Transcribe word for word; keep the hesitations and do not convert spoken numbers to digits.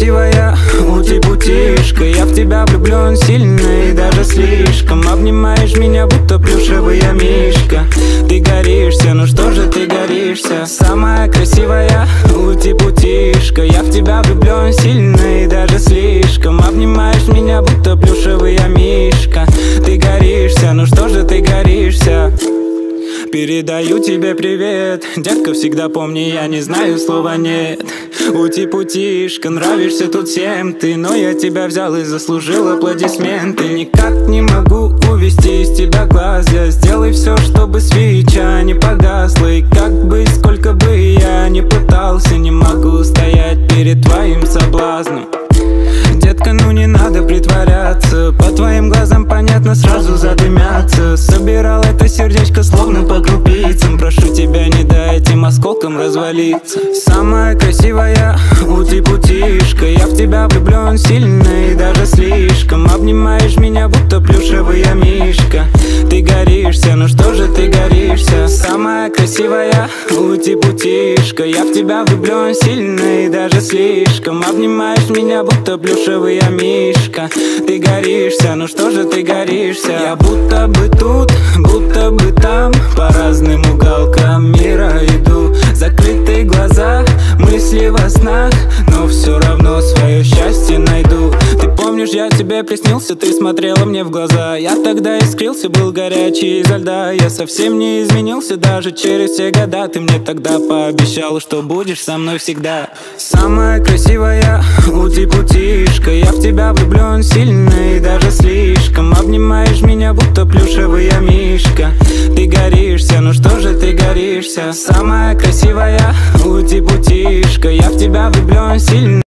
красивая, ути-путишка. Я в тебя влюблен сильно и даже слишком. Обнимаешь меня, будто плюшевый я мишка. Ты горишься, ну что же ты горишься? Самая красивая, ути-путишка. Я в тебя влюблен сильно и даже слишком. Обнимаешь меня, будто плюшевый я мишка. Ты горишься, ну что же ты горишься? Передаю тебе привет, детка, всегда помни, я не знаю слова нет. Ути-путишка, нравишься тут всем ты, но я тебя взял и заслужил аплодисменты. Никак не могу увести из тебя глаз, я сделай все, чтобы свеча не погасла. И как бы, сколько бы я ни пытался, не могу стоять перед твоим соблазном. Детка, ну не надо притворяться, по твоим глазам понятно, сразу задымятся. Собирал это сердечко словно по крупицам. Прошу тебя, не дай этим осколкам развалиться. Самая красивая, ути-путишка. Я в тебя влюблен сильно и даже слишком. Обнимаешь меня, будто плюшевый я мишка. Ты горишься, ну что же ты горишься? Самая красивая, ути-путишка. Я в тебя влюблен сильно и даже слишком. Обнимаешь меня, будто плюшевый я мишка. Ты горишься, ну что же ты горишься? Я будто бы тут, будто бы там, по разным уголкам мира иду. Закрытые глаза, мысли во снах, но все равно свое счастье найду. Ты помнишь, я тебе приснился, ты смотрела мне в глаза. Я тогда искрился, был горячий изо льда. Я совсем не изменился даже через все года. Ты мне тогда пообещала, что будешь со мной всегда. Самая красивая, ути-путишка. Я в тебя влюблен сильно и даже слишком. Обнимаешь меня, будто плюшевый я мишка. Ты горишься, ну что же ты горишься? Самая красивая, ути-путишка. Я в тебя влюблен сильно.